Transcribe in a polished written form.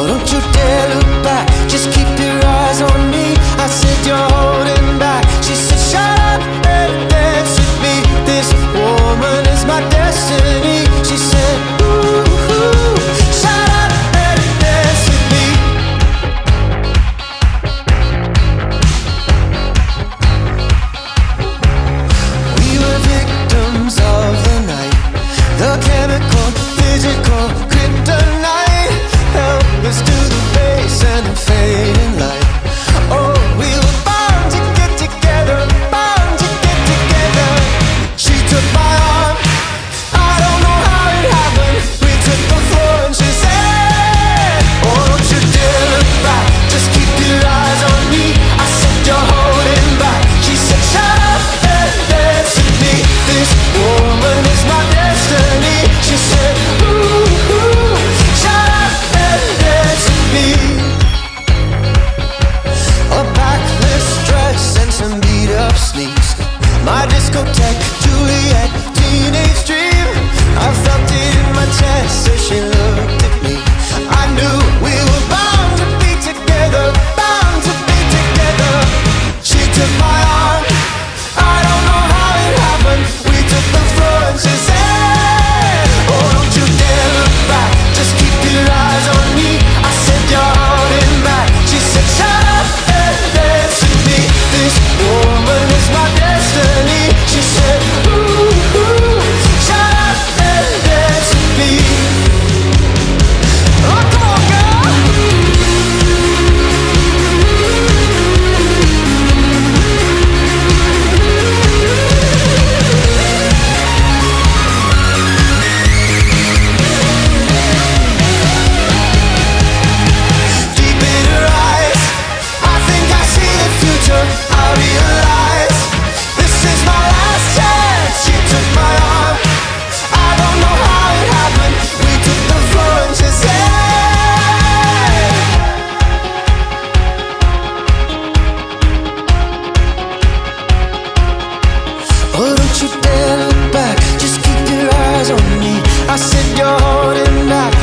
Oh, don't you dare look back, just keep your eyes on me. I said you're holding back. She said shut up and dance with me. This woman is my destiny. She said ooh, ooh, shut up and dance with me. We were victims of the night, the chemical, physical, kryptonite. Help us to the base and the fading light. Oh, we were bound to get together, bound to get together. She took my arm, I don't know how it happened. We took the floor and she said, oh, don't you dare look back, just keep your eyes on me. I said you're holding back. She said shut up and dance with me. This woman is my destiny. She said ooh, ooh, shut up and dance with me. A backless dress and some beat up sneaks, my discotheque, Juliet, teenage dream. I felt it in my chest as she looked at me. I knew we were bound to be together, bound to be together. She took my arm, I don't know how it happened. We took the floor and she said, oh, don't you dare look back, just keep your eyes on me. I said you're holding back. She said shut up and dance with me. This woman is my destiny. She said ooh, ooh, shut up and dance with me. Oh, come on, girl. Deep in her eyes, I think I see the future. I realize this is my last chance. She took my arm, I don't know how it happened. We took the floor and she said, oh, don't you dare look back, just keep your eyes on me. I said you're holding back.